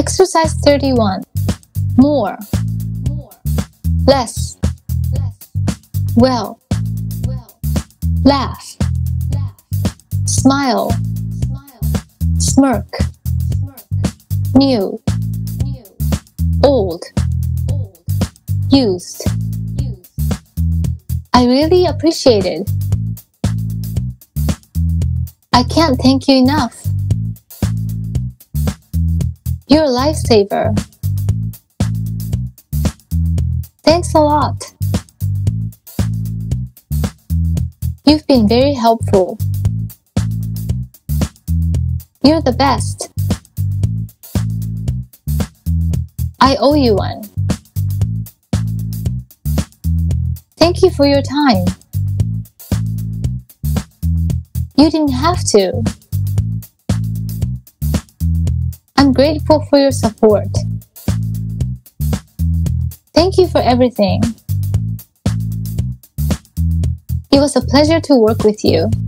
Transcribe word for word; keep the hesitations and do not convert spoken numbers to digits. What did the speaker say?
Exercise thirty-one. More. Less. Well. Laugh. Smile. Smirk. New. Old. Used. I really appreciate it. I can't thank you enough. You're a lifesaver. Thanks a lot. You've been very helpful. You're the best. I owe you one. Thank you for your time. You didn't have to. I'm grateful for your support. Thank you for everything. It was a pleasure to work with you.